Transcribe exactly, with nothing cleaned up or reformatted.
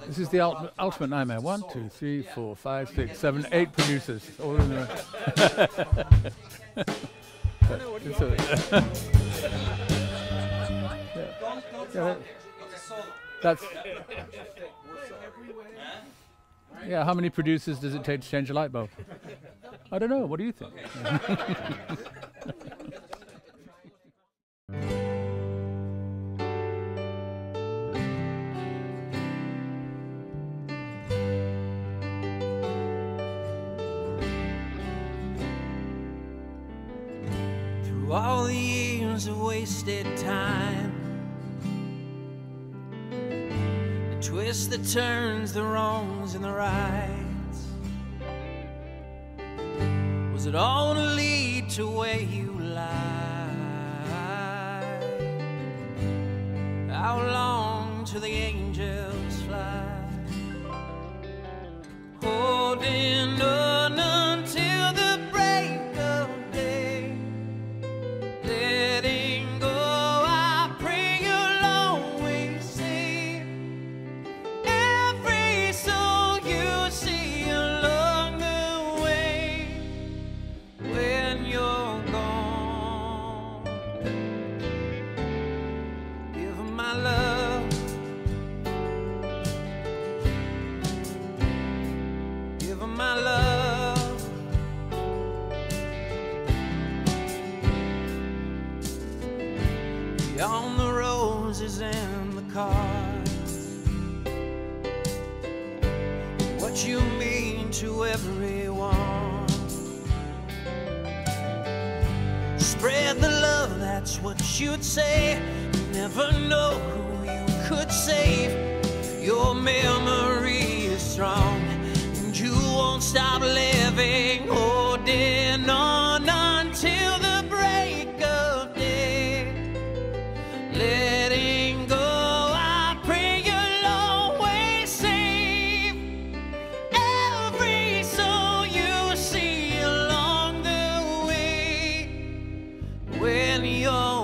This is the ult ultimate nightmare. One, two, three, four, five, six, seven, eight producers. All in the yeah. Yeah, that's yeah. How many producers does it take to change a light bulb? I don't know. What do you think? Through all the years of wasted time, the twists, the turns, the wrongs and the rights, was it all to lead to where you lie? How long till the angels fly, holding on until the break of day, letting go? I pray you'll always save every soul you see along the way. When you're gone, give my love, give my love. Beyond the roses and the cars, what you mean to everyone. Spread the love, that's what you'd say. You never know who you could save. Your memory is strong, and you won't stop living, holding on until the break of day, letting go. I pray you'll always save every soul you see along the way. When you're